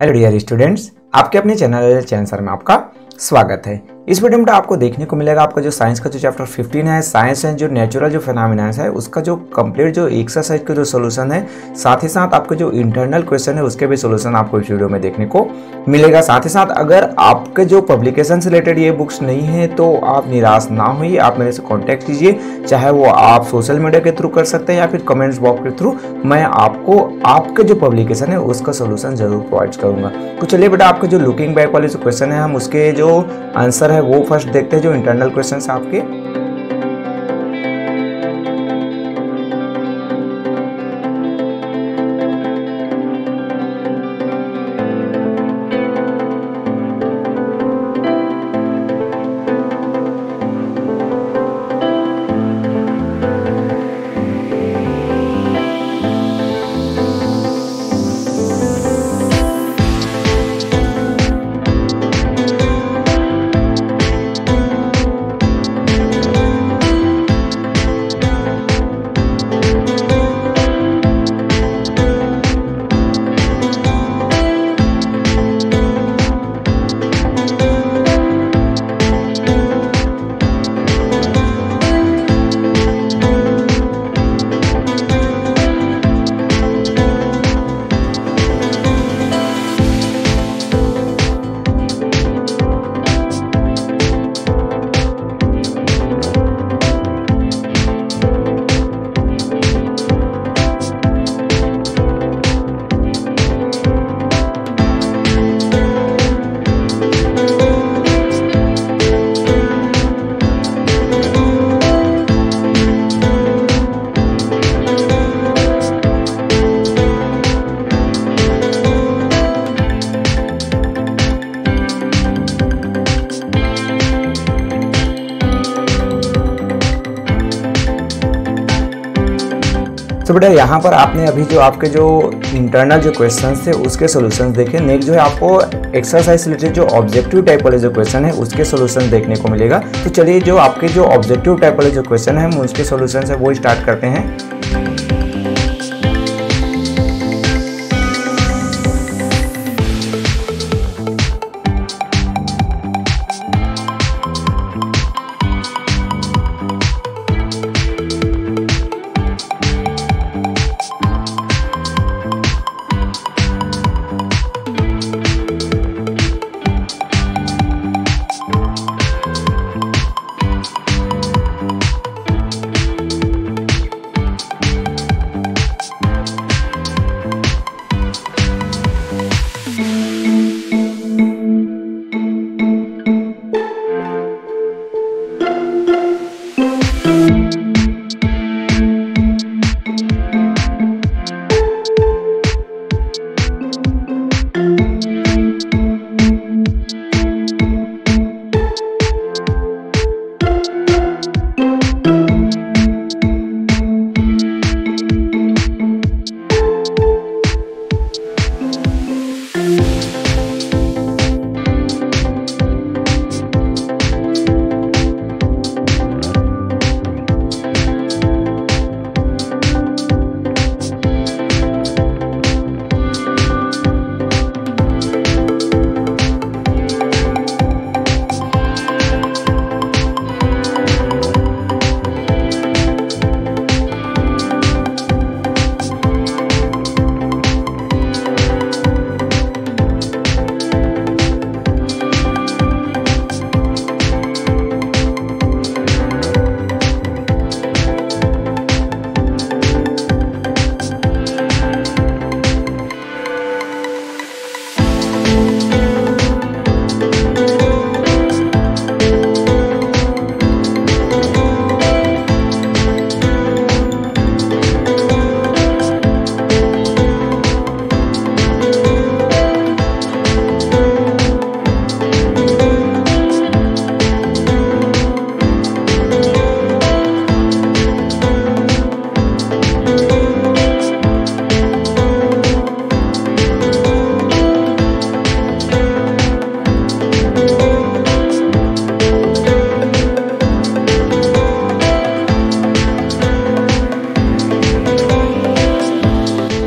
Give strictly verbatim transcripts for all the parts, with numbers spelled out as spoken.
Hello dear students, आपके अपने channel चैनसर में आपका स्वागत है। इस वीडियो में आपको देखने को मिलेगा आपका जो साइंस का जो चैप्टर पंद्रह है, साइंस एंड जो नेचुरल जो फिनोमेना है, उसका जो कंप्लीट जो एक्सरसाइज का जो सोल्यूशन है, साथ ही साथ आपके जो इंटरनल क्वेश्चन है उसके भी सोल्यूशन आपको इस वीडियो में देखने को मिलेगा। साथ ही साथ अगर आपके जो पब्लिकेशन से रिलेटेड ये बुक्स नहीं है तो आप निराश ना होइए, आप मेरे से कॉन्टैक्ट कीजिए, चाहे वो आप सोशल मीडिया के थ्रू कर सकते हैं या फिर कमेंट्स बॉक्स के थ्रू। मैं आपको आपके जो पब्लिकेशन है उसका सोल्यूशन जरूर प्रोवाइड करूंगा। तो चलिए बेटा, आपके जो लुकिंग बैक वाले जो क्वेश्चन है हम उसके जो आंसर है वो फर्स्ट देखते हैं, जो इंटरनल क्वेश्चंस आपके। तो बेटा यहाँ पर आपने अभी जो आपके जो इंटरनल जो क्वेश्चंस थे उसके सॉल्यूशंस देखे। नेक्स्ट जो है आपको एक्सरसाइज रिलेटेड जो ऑब्जेक्टिव टाइप वाले जो क्वेश्चन है उसके सॉल्यूशन देखने को मिलेगा। तो चलिए जो आपके जो ऑब्जेक्टिव टाइप वाले जो क्वेश्चन है हम उसके सॉल्यूशन है वो स्टार्ट करते हैं।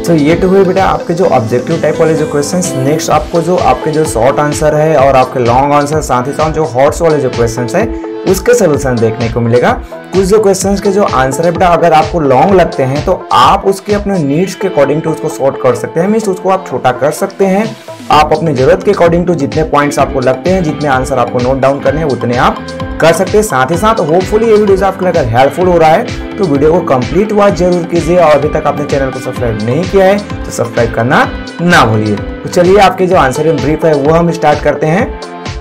तो ये तो हुए बेटा आपके जो ऑब्जेक्टिव टाइप वाले जो क्वेश्चंस। नेक्स्ट आपको जो आपके जो शॉर्ट आंसर है और आपके लॉन्ग आंसर, साथ ही साथ जो हॉट्स वाले जो क्वेश्चंस है उसके सोल्यूशन देखने को मिलेगा। कुछ जो क्वेश्चंस के जो आंसर है बेटा अगर आपको लॉन्ग लगते हैं तो आप उसके अपने नीड्स के अकॉर्डिंग टू उसको सॉर्ट कर सकते हैं, मीन्स उसको आप छोटा कर सकते हैं। आप अपनी जरूरत के अकॉर्डिंग टू जितने पॉइंट्स आपको लगते हैं, जितने आंसर आपको नोट डाउन करने हैं उतने आप कर सकते हैं। साथ ही साथ होपफुली ये वीडियो आपके लिए अगर हेल्पफुल हो रहा है तो वीडियो को कंप्लीट वॉच जरूर कीजिए, और अभी तक आपने चैनल को सब्सक्राइब नहीं किया है तो सब्सक्राइब करना ना भूलिए। तो चलिए आपके जो आंसर इन ब्रीफ है वो हम स्टार्ट करते हैं।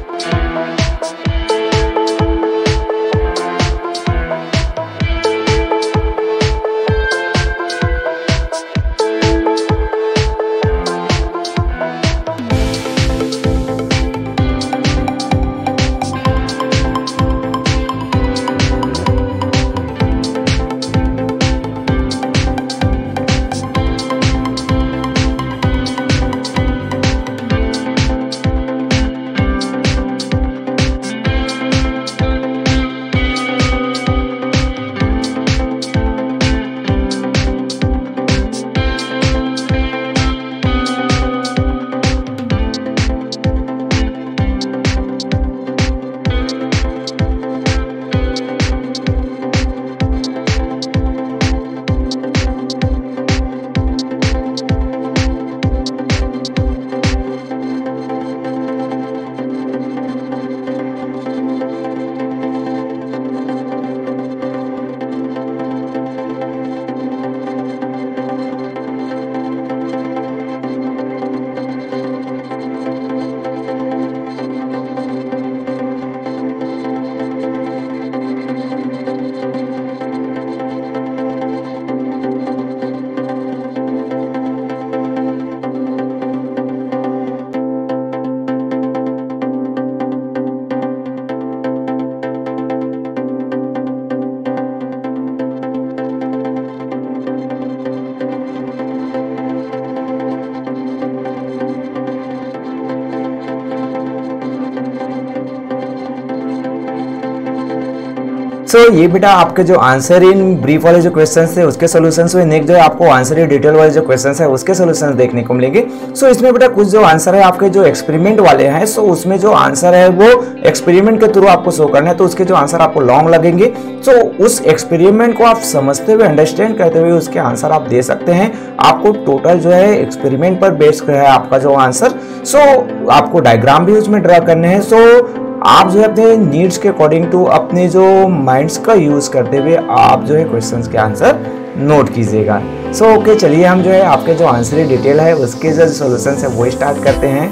सो so, ये बेटा आपके जो आंसर इन ब्रीफ वाले जो क्वेश्चंस थे उसके सॉल्यूशंस हुए। नेक्स्ट जो है आपको आंसर इन डिटेल वाले जो क्वेश्चंस है उसके सॉल्यूशंस देखने को मिलेंगे। सो so, इसमें बेटा कुछ जो आंसर है आपके जो एक्सपेरिमेंट वाले हैं, सो so, उसमें जो आंसर है वो एक्सपेरिमेंट के थ्रू आपको शो करना है, तो उसके जो आंसर आपको लॉन्ग लगेंगे। सो so, उस एक्सपेरिमेंट को आप समझते हुए, अंडरस्टैंड करते हुए उसके आंसर आप दे सकते हैं। आपको टोटल जो है एक्सपेरिमेंट पर बेस्ड है आपका जो आंसर। सो so, आपको डायग्राम भी उसमें ड्रा करने हैं। सो so, आप जो है अपने नीड्स के अकॉर्डिंग टू अपने जो माइंड्स का यूज करते हुए आप जो है क्वेश्चंस के आंसर नोट कीजिएगा। सो so, ओके okay, चलिए हम जो है आपके जो आंसर डिटेल है उसके जो सॉल्यूशंस है वो स्टार्ट करते हैं।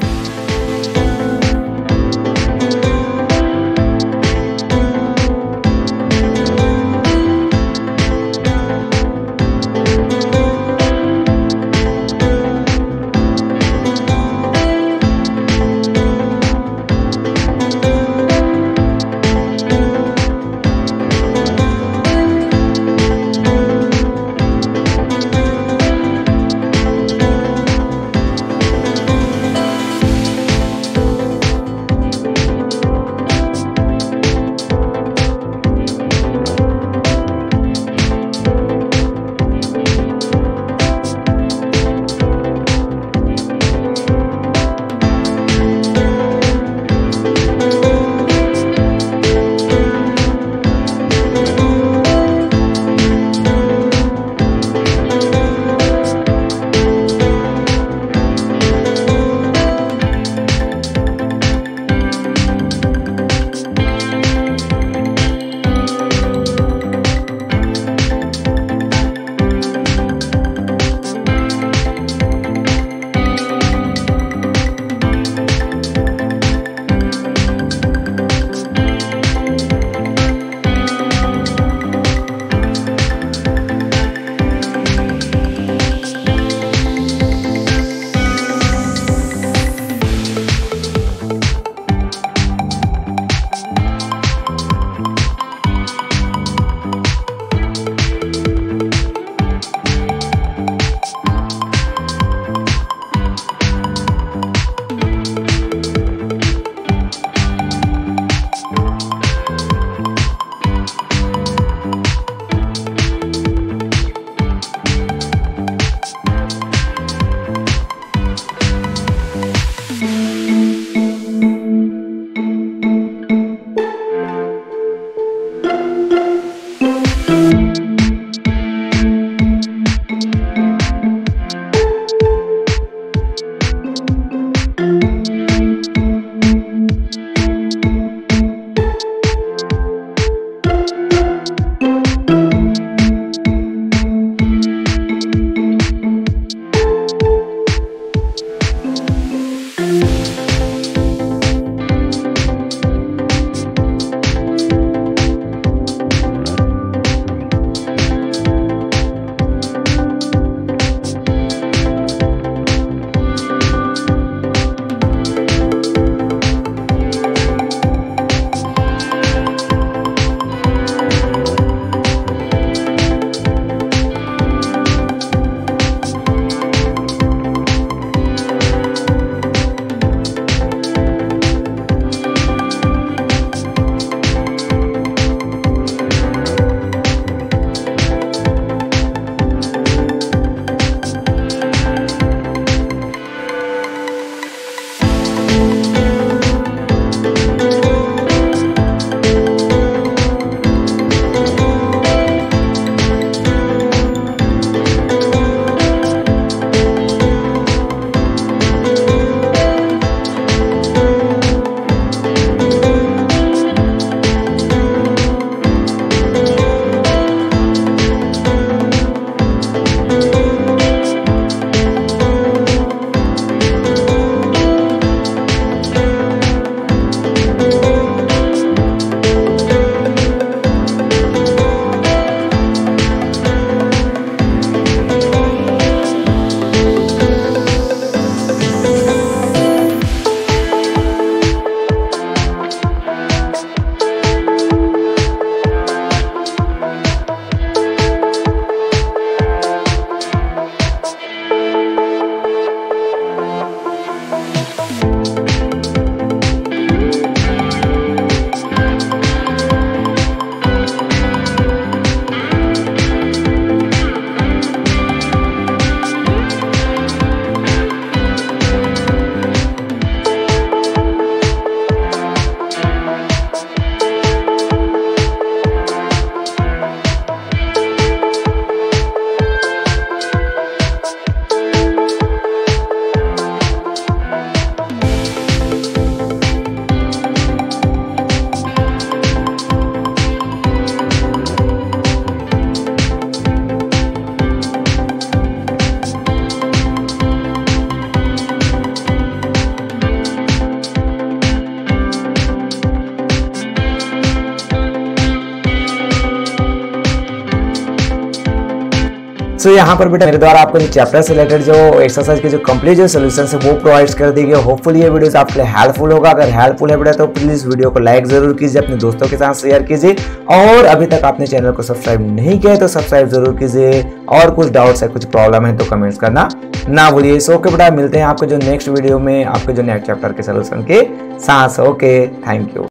सो so, यहाँ पर बेटा मेरे द्वारा आपको चैप्टर से रिलेटेड जो एक्सरसाइज के जो कंप्लीट जो सोल्यूशन है वो प्रोवाइड कर दी गई। होपफुली ये वीडियो आपके लिए हेल्पफुल होगा। अगर हेल्पफुल है बेटा तो प्लीज वीडियो को लाइक जरूर कीजिए, अपने दोस्तों के साथ शेयर कीजिए, और अभी तक आपने चैनल को सब्सक्राइब नहीं किया है तो सब्सक्राइब जरूर कीजिए। और कुछ डाउट्स है, कुछ प्रॉब्लम है तो कमेंट्स करना ना भूलिए। सो ओके बेटा, मिलते हैं आपको जो नेक्स्ट वीडियो में आपके जो नेक्स्ट चैप्टर के सोल्यूशन के साथ। Okay, thank you.